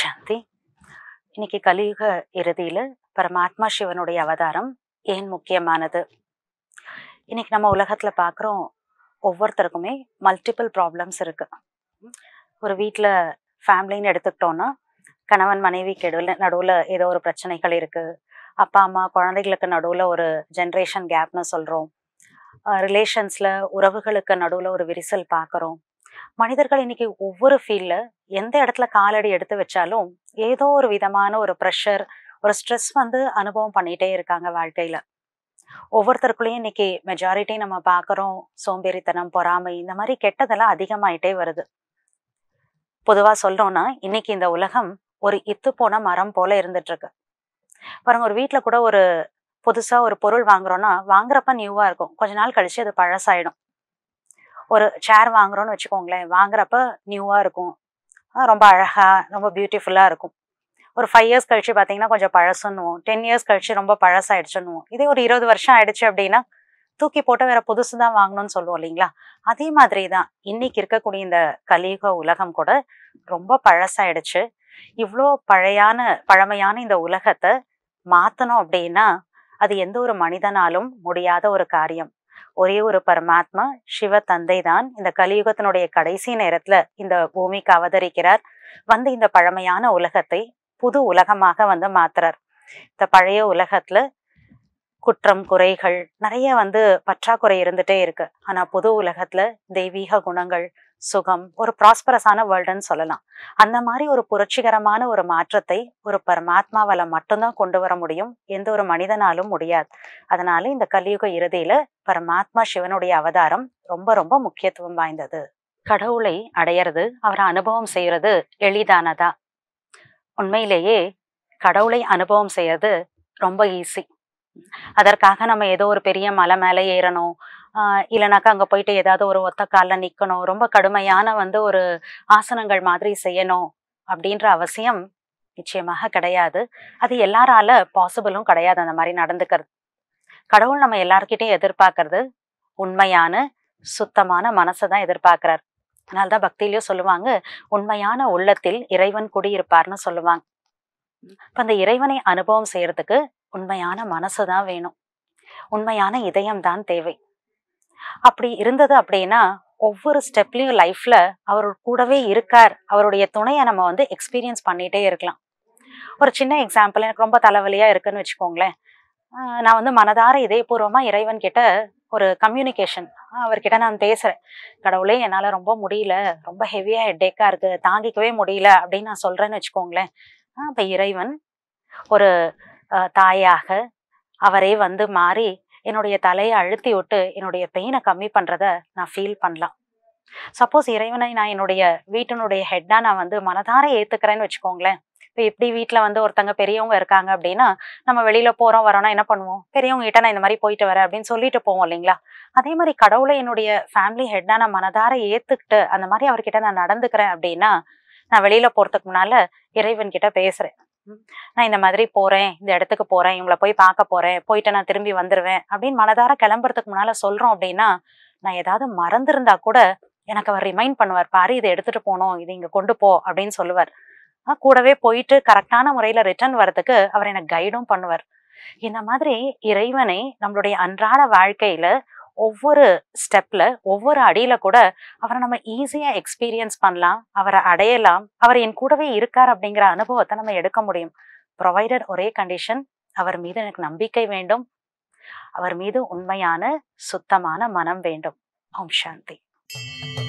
சாந்தி. இன்னைக்கு கலியுக இறுதியில பரமாத்மா சிவனுடைய அவதாரம் ஏன் முக்கியமானது? இன்னைக்கு நம்ம உலகத்துல பாக்குறோம், ஒவ்வொருத்தருக்குமே மல்டிபிள் ப்ராப்ளம்ஸ் இருக்கு. ஒரு வீட்டில் ஃபேமிலின்னு எடுத்துக்கிட்டோன்னா, கணவன் மனைவிக்கு நடுவில் ஏதோ ஒரு பிரச்சனைகள் இருக்கு. அப்பா அம்மா குழந்தைகளுக்கு நடுவில் ஒரு ஜென்ரேஷன் கேப்னு சொல்கிறோம். ரிலேஷன்ஸில் உறவுகளுக்கு நடுவில் ஒரு விரிசல் பார்க்குறோம். மனிதர்கள் இன்னைக்கு ஒவ்வொரு ஃபீல்டில் எந்த இடத்துல காலடி எடுத்து வச்சாலும் ஏதோ ஒரு விதமான ஒரு ப்ரெஷர், ஒரு ஸ்ட்ரெஸ் அனுபவம் பண்ணிகிட்டே இருக்காங்க வாழ்க்கையில். ஒவ்வொருத்தருக்குள்ளேயும் இன்னைக்கு மெஜாரிட்டி நம்ம பார்க்குறோம், சோம்பேறித்தனம், பொறாமை, இந்த மாதிரி கெட்டதெல்லாம் அதிகமாயிட்டே வருது. பொதுவாக சொல்றோம்னா, இன்னைக்கு இந்த உலகம் ஒரு இத்து போன மரம் போல இருந்துட்டு இருக்கு. பாருங்க, ஒரு வீட்டில் கூட ஒரு புதுசா ஒரு பொருள் வாங்குறோம்னா, வாங்குறப்ப நியூவா இருக்கும், கொஞ்ச நாள் கழிச்சு அது பழசாயிடும். ஒரு சேர் வாங்குறோம்னு வச்சுக்கோங்களேன், வாங்குறப்ப நியூவா இருக்கும், ரொம்ப அழகா ரொம்ப பியூட்டிஃபுல்லா இருக்கும். ஒரு 5 இயர்ஸ் கழிச்சு பார்த்தீங்கன்னா கொஞ்சம் பழசுன்னுவோம், 10 இயர்ஸ் கழிச்சு ரொம்ப பழசாயிடுச்சுன்னுவோம். இதே ஒரு 20 வருஷம் ஆயிடுச்சு அப்படின்னா தூக்கி போட்டு வேற புதுசு தான் வாங்கணும்னு சொல்லுவோம் இல்லைங்களா? அதே மாதிரி தான் இன்னைக்கு இருக்கக்கூடிய இந்த கலியுக உலகம் கூட ரொம்ப பழசாயிடுச்சு. இவ்வளோ பழமையான இந்த உலகத்தை மாத்தணும் அப்படின்னா அது எந்த ஒரு மனிதனாலும் முடியாத ஒரு காரியம். ஒரே ஒரு பரமாத்மா சிவ தந்தை தான் இந்த கலியுகத்தினுடைய கடைசி நேரத்துல இந்த பூமிக்கு அவதரிக்கிறார். இந்த பழமையான உலகத்தை புது உலகமாக மாத்துறார். இந்த பழைய உலகத்துல குற்றம் குறைகள் நிறைய பற்றாக்குறை இருந்துட்டே இருக்கு. ஆனா புது உலகத்துல தெய்வீக குணங்கள், சுகம், ஒரு ப்ராஸ்பரஸான வேர்ல்டுன்னு சொல்லலாம். அந்த மாதிரி ஒரு புரட்சிகரமான ஒரு மாற்றத்தை ஒரு பரமாத்மாவால மட்டும்தான் கொண்டு வர முடியும், எந்த ஒரு மனிதனாலும் முடியாது. அதனால இந்த கலியுக இறுதியில பரமாத்மா சிவனுடைய அவதாரம் ரொம்ப ரொம்ப முக்கியத்துவம் வாய்ந்தது. கடவுளை அடையிறது, அவரை அனுபவம் செய்யறது எளிதானதா? உண்மையிலேயே கடவுளை அனுபவம் செய்யறது ரொம்ப ஈஸி. அதற்காக நம்ம ஏதோ ஒரு பெரிய மலை மேலே ஏறணும், இல்லைனாக்கா அங்கே போயிட்டு ஏதாவது ஒரு ஒத்த காலில் நிற்கணும், ரொம்ப கடுமையான ஒரு ஆசனங்கள் மாதிரி செய்யணும் அப்படின்ற அவசியம் நிச்சயமாக கிடையாது. அது எல்லாரால பாசிபிளும் கிடையாது அந்த மாதிரி நடந்துக்கிறது. கடவுள் நம்ம எல்லார்கிட்டையும் எதிர்பார்க்கறது உண்மையான சுத்தமான மனசை தான் எதிர்பார்க்கிறார். அதனால்தான் பக்தியிலயும் சொல்லுவாங்க, உண்மையான உள்ளத்தில் இறைவன் குடியிருப்பார்னு சொல்லுவாங்க. இப்போ அந்த இறைவனை அனுபவம் செய்யறதுக்கு உண்மையான மனசு தான் வேணும், உண்மையான இதயம் தான் தேவை. அப்படி இருந்தது அப்படின்னா ஒவ்வொரு ஸ்டெப்லயும் லைஃப்ல அவர் கூடவே இருக்கார், அவருடைய துணையை நம்ம எக்ஸ்பீரியன்ஸ் பண்ணிட்டே இருக்கலாம். ஒரு சின்ன எக்ஸாம்பிள், எனக்கு ரொம்ப தலைவலியா இருக்குன்னு வச்சுக்கோங்களேன். நான் மனதார இதயபூர்வமா இறைவன் கிட்ட ஒரு கம்யூனிகேஷன், அவர்கிட்ட நான் பேசுறேன். கடவுளே, என்னால ரொம்ப முடியல, ரொம்ப ஹெவியா ஹெட்டேக்கா இருக்கு, தாங்கிக்கவே முடியல அப்படின்னு நான் சொல்றேன்னு வச்சுக்கோங்களேன். அப்ப இறைவன் ஒரு தாயாக அவரே மாறி என்னுடைய தலையை அழுத்தி விட்டு என்னுடைய பெயினை கம்மி பண்றத நான் ஃபீல் பண்ணலாம். சப்போஸ் இறைவனை நான் என்னுடைய வீட்டினுடைய ஹெட்டா நான் மனதார ஏத்துக்கிறேன்னு வச்சுக்கோங்களேன். இப்போ எப்படி வீட்டில் ஒருத்தங்க பெரியவங்க இருக்காங்க அப்படின்னா, நம்ம வெளியில போறோம் வரோம்னா என்ன பண்ணுவோம், பெரியவங்க கிட்ட நான் இந்த மாதிரி போயிட்டு வரேன் அப்படின்னு சொல்லிட்டு போவோம் இல்லைங்களா? அதே மாதிரி கடவுளை என்னுடைய ஃபேமிலி ஹெட்டா நான் மனதார ஏத்துக்கிட்டு அந்த மாதிரி அவர்கிட்ட நான் நடந்துக்கிறேன் அப்படின்னா, நான் வெளியில போறதுக்கு முன்னால இறைவன் கிட்ட பேசுறேன். நான் இந்த மாதிரி போறேன், இந்த இடத்துக்கு போறேன், இவங்களை போய் பார்க்க போறேன், போயிட்டு நான் திரும்பி வந்துருவேன் அப்படின்னு மனதார கிளம்புறதுக்கு முன்னால சொல்றோம் அப்படின்னா, நான் ஏதாவது மறந்துருந்தா கூட எனக்கு அவர் ரிமைண்ட் பண்ணுவார், பாரு இதை எடுத்துட்டு போனோம், இது இங்க கொண்டு போ அப்படின்னு சொல்லுவார். கூடவே போயிட்டு கரெக்டான முறையில ரிட்டர்ன் வர்றதுக்கு அவர் எனக்கு கைடும் பண்ணுவார். இந்த மாதிரி இறைவனை நம்மளுடைய அன்றாட வாழ்க்கையில ஒவ்வொரு ஸ்டெப்ல ஒவ்வொரு அடியில கூட அவரை நம்ம ஈஸியா எக்ஸ்பீரியன்ஸ் பண்ணலாம், அவரை அடையலாம், அவர் என் கூடவே இருக்கார் அப்படிங்கிற அனுபவத்தை நம்ம எடுக்க முடியும். ப்ரொவைடட் ஒரே கண்டிஷன், அவர் மீது எனக்கு நம்பிக்கை வேண்டும், அவர் மீது உண்மையான சுத்தமான மனம் வேண்டும். ஓம் சாந்தி.